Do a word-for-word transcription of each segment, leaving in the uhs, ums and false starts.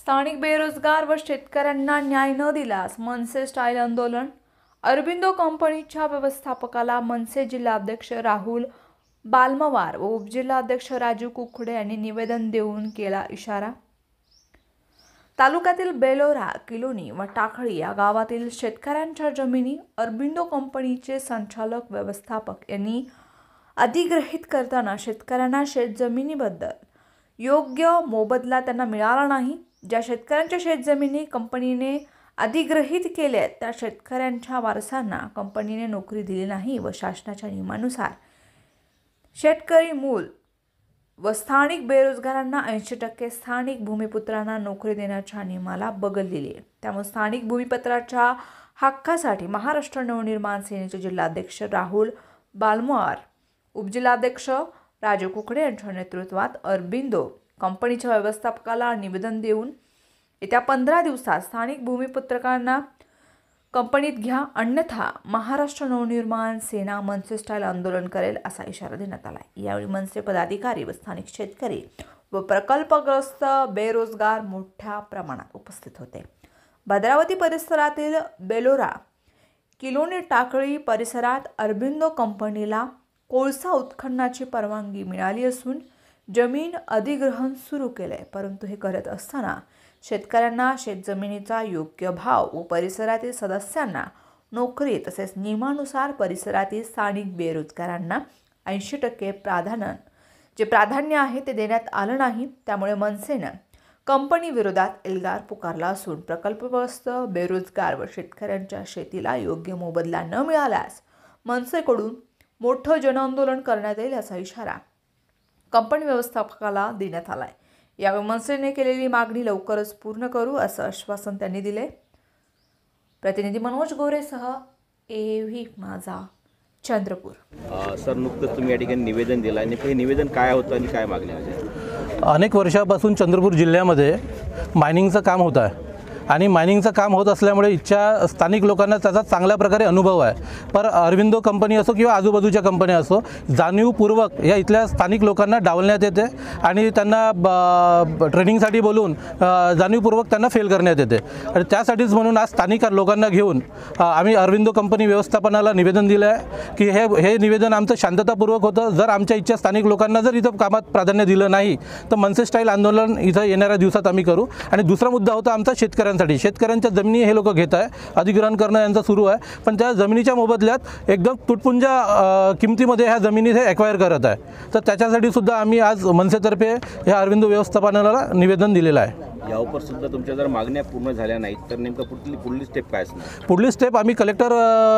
स्थानिक बेरोजगार व शेतकऱ्यांना न्याय न दिल्यास मनसे स्टाईल आंदोलन। अरबिंदो कंपनीच्या व्यवस्थापकाला मनसे जिल्हाध्यक्ष राहुल बालमवार व उपजिल्हाध्यक्ष राजू कुकडे यांनी निवेदन देऊन केला इशारा। तालुक्यातील बेलोरा, किलोनी व टाकळी या गावातील शेतकऱ्यांच्या जमिनी अरबिंदो कंपनीचे संचालक व्यवस्थापक यांनी अधिग्रहित करताना शेतकऱ्यांना शेतजमिनीबद्दल योग्य मोबदला त्यांना मिळाला नाही। ज्या शेतकऱ्यांच्या शेतजमिनी कंपनीने अधिग्रहित केल्या त्या शेतकऱ्यांच्या वारसांना कंपनीने नोकरी दिली नाही व शासनाच्या नियमानुसार शेतकरी मूल व स्थानिक बेरोजगारांना ऐंशी टक्के स्थानिक भूमिपुत्रांना नोकरी देण्याच्या नियमाला बगल दिली आहे। त्यामुळे स्थानिक भूमिपत्राच्या हक्कासाठी महाराष्ट्र नवनिर्माण सेनेचे जिल्हाध्यक्ष राहुल बालमवार, उपजिल्हाध्यक्ष राजू कुकडे यांच्या नेतृत्वात अरबिंदो कंपनीच्या व्यवस्थापकाला निवेदन देऊन येत्या पंधरा दिवसात स्थानिक भूमिपुत्रांना कंपनीत घ्या, अन्यथा महाराष्ट्र नवनिर्माण सेना मनसे स्टाईल आंदोलन करेल असा इशारा देण्यात आला। यावेळी मनसे पदाधिकारी व स्थानिक शेतकरी व प्रकल्पग्रस्त बेरोजगार मोठ्या प्रमाणात उपस्थित होते। भद्रावती परिसरातील बेलोरा, किलोनी, टाकळी परिसरात अरबिंदो कंपनीला कोळसा उत्खननाची परवानगी मिळाली असून जमीन अधिग्रहण सुरू केले, परंतु हे करत असताना शेतकऱ्यांना शेतजमिनीचा योग्य भाव व परिसरातील सदस्यांना नोकरी तसेच नियमानुसार परिसरातील स्थानिक बेरोजगारांना ऐंशी टक्के प्राधान्य जे प्राधान्य आहे ते देण्यात आलं नाही। त्यामुळे मनसेनं कंपनी विरोधात एल्गार पुकारला असून प्रकल्पग्रस्त बेरोजगार व शेतकऱ्यांच्या शेतीला योग्य मोबदला न मिळाल्यास मनसेकडून मोठं जनआंदोलन करण्यात येईल असा इशारा कंपनी व्यवस्थापकाला देण्यात आलाय। यावेळी मनसेने केलेली मागणी लवकरच पूर्ण करू असं आश्वासन त्यांनी दिले। प्रतिनिधी मनोज गोरेसह एव्ही माझा चंद्रपूर। सर, नुकतंच तुम्ही या ठिकाणी निवेदन दिलं आणि हे निवेदन काय होतं आणि काय मागणी होती? अनेक वर्षापासून चंद्रपूर जिल्ह्यामध्ये मायनिंगचं काम होत आहे आणि मायनिंगचं काम होत असल्यामुळे इच्छा स्थानिक लोकांना त्याचा चांगल्या प्रकारे अनुभव आहे। पर अरबिंदो कंपनी असो किंवा आजूबाजूच्या कंपन्या असो, जाणीवपूर्वक या इथल्या स्थानिक लोकांना डावलण्यात येते आणि त्यांना ट्रेनिंगसाठी बोलून जाणीवपूर्वक त्यांना फेल करण्यात येते। आणि त्यासाठीच म्हणून आज स्थानिक लोकांना घेऊन आम्ही अरबिंदो कंपनी व्यवस्थापनाला निवेदन दिलं आहे की हे हे निवेदन आमचं शांततापूर्वक होतं। जर आमच्या इच्छा स्थानिक लोकांना जर इथं कामात प्राधान्य दिलं नाही तर मनसे स्टाईल आंदोलन इथं येणाऱ्या दिवसात आम्ही करू। आणि दुसरा मुद्दा होता आमचा शेतकऱ्यांचा शेतकऱ्यांच्या जमिनी हे लोक घेत आहे, अधिग्रहण करणं यांचं सुरू आहे, पण त्या जमिनीच्या मोबदल्यात एकदम तुटपुंजा किमतीमध्ये ह्या जमिनी हे एक्वायर करत आहे। तर त्याच्यासाठी सुद्धा आम्ही आज मनसेतर्फे ह्या अरबिंदो व्यवस्थापनाला निवेदन दिलेलं आहे। यावर सुद्धा तुमच्या जर मागण्या पूर्ण झाल्या नाहीत तर नेमकं पुढली पुढली स्टेप काय असणार? पुढली स्टेप आम्ही कलेक्टर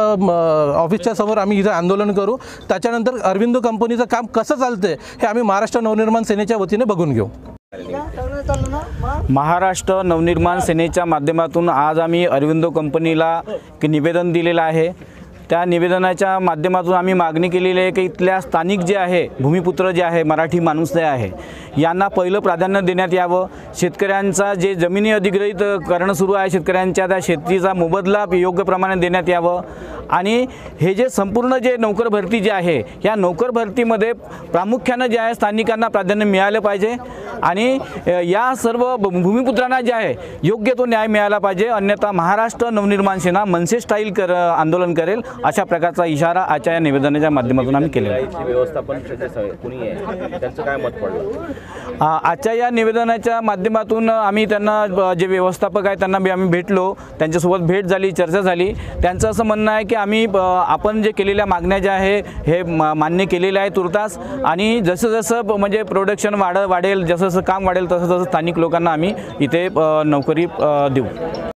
ऑफिसच्या समोर आम्ही इथं आंदोलन करू। त्याच्यानंतर अरबिंदो कंपनीचं काम कसं चालते हे आम्ही महाराष्ट्र नवनिर्माण सेनेच्या वतीने बघून घेऊ। महाराष्ट्र नवनिर्माण सेनेच्या माध्यमातून आज आम्ही अरबिंदो कंपनीला निवेदन दिलेलं आहे। त्या निवेदनाच्या माध्यमातून आम्ही मागणी केलेली आहे की इथल्या स्थानिक जे आहे भूमिपुत्र जे आहे, मराठी माणूस जे आहे, यांना पहिलं प्राधान्य देण्यात यावं। शेतकऱ्यांचा जे जमिनी अधिग्रहित करणं सुरू आहे, शेतकऱ्यांच्या त्या शेतीचा मोबदला योग्य प्रमाणे देण्यात यावं। आणि हे जे संपूर्ण जे नोकर भरती जे आहे, या नोकर भरतीमध्ये प्रामुख्यानं जे आहे स्थानिकांना प्राधान्य मिळालं पाहिजे आणि या सर्व भूमिपुत्रांना जे आहे योग्य तो न्याय मिळाला पाहिजे, अन्यथा महाराष्ट्र नवनिर्माण सेना मनसे स्टाईल कर आंदोलन करेल अशा प्रकारचा इशारा आजच्या या निवेदनाच्या माध्यमातून आम्ही केलेला आहे। व्यवस्थापन कोणी आहे त्यांचं काय मत पडलं? आजच्या या निवेदनाच्या माध्यमातून आम्ही त्यांना जे व्यवस्थापक आहे त्यांना आम्ही भेटलो, त्यांच्यासोबत भेट झाली, चर्चा झाली। त्यांचं असं म्हणणं आहे की आम्ही आपण जे केलेल्या मागण्या ज्या आहे हे मान्य केलेल्या आहे तुर्तास, आणि जसं जसं म्हणजे प्रोडक्शन वाढ वाढेल, जसं जसं काम वाढेल तसं तसं स्थानिक लोकांना आम्ही इथे नोकरी देऊ।